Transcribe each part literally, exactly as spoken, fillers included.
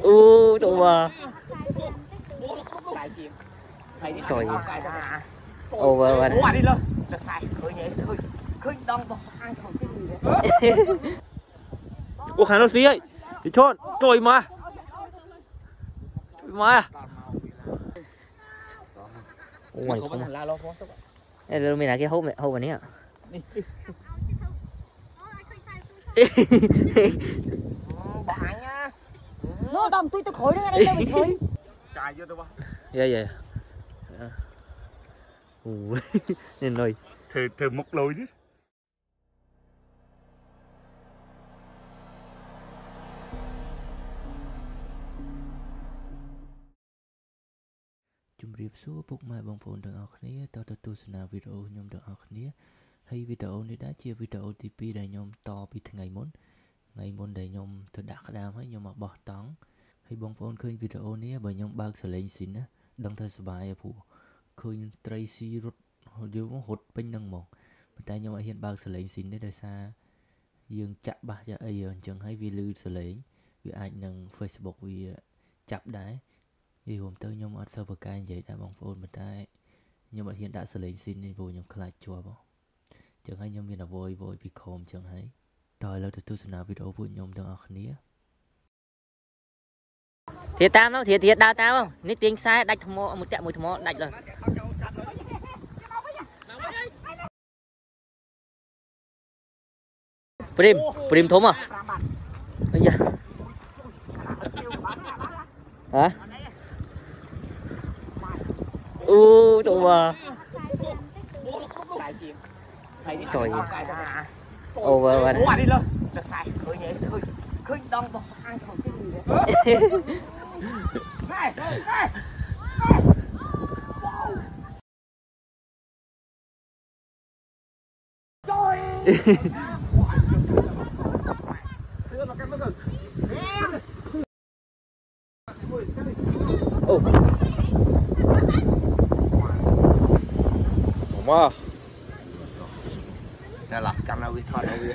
ô đồ mà trời ô vợ vợ ô khán nó xí ấy thì chốt trời mà mà ô mày không em rồi mình là cái hộp này hộp này ạ bạn nha nó đâm tôi tôi khỏi đấy anh em mình thôi chài vô tôi ba dạ dạ ui nên rồi thử thử móc lôi chứ ជម្រាបសួរពុកម៉ែបងប្អូនទាំងអស់គ្នាតទៅទស្សនាវីដេអូខ្ញុំទាំងអស់គ្នាហើយវីដេអូនេះដែរជាវីដេអូទីពីរដែលខ្ញុំតពីថ្ងៃមុនថ្ងៃមុនដែលខ្ញុំទៅដាក់ក្តាមហើយខ្ញុំមកបោះតង់ហើយបងប្អូនឃើញវីដេអូនេះបើខ្ញុំបើកសលេងស៊ីនណាដឹងថាសុបាយព្រោះឃើញត្រីស៊ីរត់យើងរត់ពេញនឹងហ្មងប៉ុន្តែខ្ញុំអត់ហ៊ានបើកសលេងស៊ីនទេដោយសារយើងចាក់បាសចាក់អីអញ្ចឹងហើយវាលឺសលេងវាអាចនឹង Facebook វាចាប់ដែរនិយាយរួមទៅខ្ញុំអត់សូវប្រកែកនិយាយដែរបងប្អូនប៉ុន្តែខ្ញុំអត់ហ៊ានដាក់សលេងស៊ីននេះព្រោះខ្ញុំខ្លាចជាប់អញ្ចឹងហើយខ្ញុំមានអវយវយពីខំអញ្ចឹងហើយតើឥឡូវទៅទស្សនាវីដេអូពួកខ្ញុំទាំងអស់គ្នាធៀបតាមទៅធៀបធៀបដើរតាមនេះទាញខ្សែដាច់ថ្មមួយតាក់មួយថ្មដាច់លើព្រីមព្រីមធំហ៎អីយ៉ាហ៎អូđồ mà trời ô vợ vợ ô wow đây là camera vi thoại đây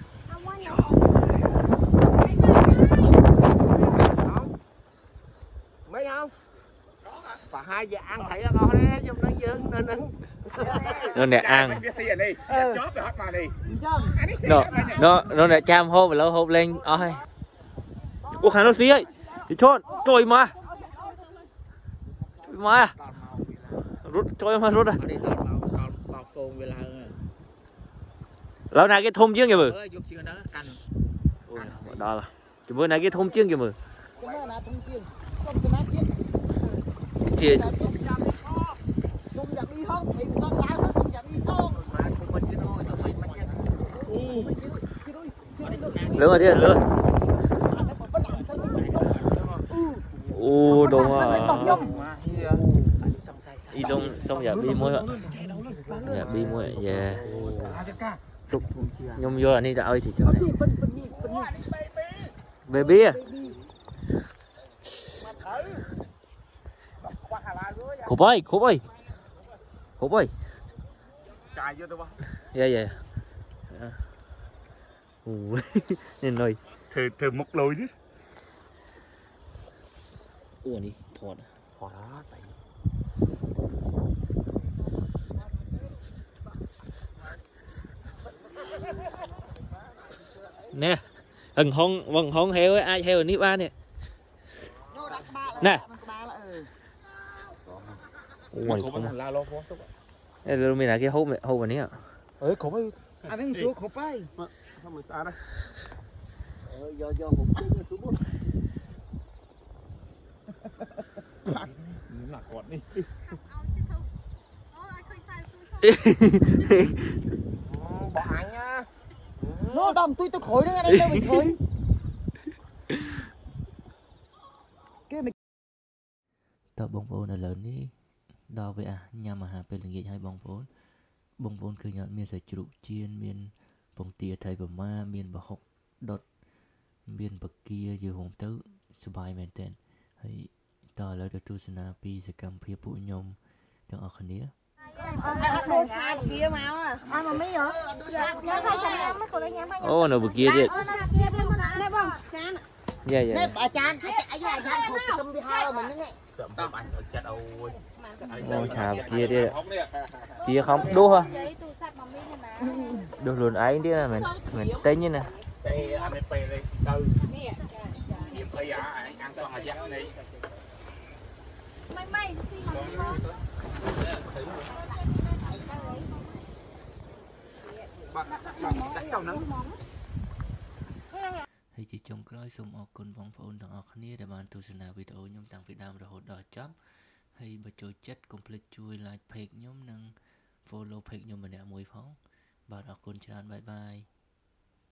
mấy không và hai giờ ăn thấy con đấy trong nó dương nên nó nè ăn nó nó nó nè cham hô và lâu hô lên ơi ô khán nó xí ấy thì chốt trời mà mà rút trời mà rút à lâu nay cái thôn chiếng kìa mừ đó là cái bữa nay cái thôn chiếng kìa mừ thì lớn rồi chứ lớn ô đồ mà đi đông xong giờ đi mua giờ đi mua về chụp nhung vô là đi dạo thì chỗ này baby à khổ bơi khổ bơi khổ bơi chài vô tôi ba dạ dạ nên rồi thử thử móc lôi chứ ủa đi thọt thọt đó tại nè hừng hông vầng hông heo ấy ai heo nếp ba nè nè ui không la lo quá em rồi mình là cái hộp này hộp này ạ ơi khổ ấy anh đang xuống khổ bay sao mà xa đây do do một cái xuống bút là quạt đi bạn nha nó đâm tôi tôi khỏi đấy anh em mình thôi cái mình តើបងប្អូនឥឡូវនេះដល់វាញ៉ាំអាហារពេលល្ងាចឲ្យបងប្អូនបងប្អូនឃើញអត់មានសាច់ជ្រូកចៀនមានពងទាថៃប្រមាមានប្រហុកដុតមានបកាយឺហងទៅសบายមែនតើហើយតើឥឡូវទៅទស្សនាពីសកម្មភាពពួកខ្ញុំទាំងអស់គ្នា Đồ xa bực kia mà ăn mà mấy hả? Ô, nó bực kia chứ. Đây bông, chán. dạ dạ នេះអាចារ្យអាចារ្យអាចារ្យគ្រប់ទំវាហើយមិនហ្នឹង sợ bom anh ở chặt ôi ngô xào kia đi kia không đua hả đua luôn ấy đi là mình mình tên như nè đây anh ấy pè đây từ diệp bây giờ anh ăn con là dắt đi mày mày xí mà bắt bắt trong nắng ហើយជាចុងក្រោយសូមអរគុណបងប្អូនទាំងអស់គ្នាដែលបានទស្សនាវីដេអូខ្ញុំតាំងពីដើមរហូតដល់ចប់ហើយបើចូលចិត្តកុំភ្លេចជួយ like page ខ្ញុំនិង follow page ខ្ញុំម្នាក់មួយផងបាទអរគុណច្រើនបាយបាយ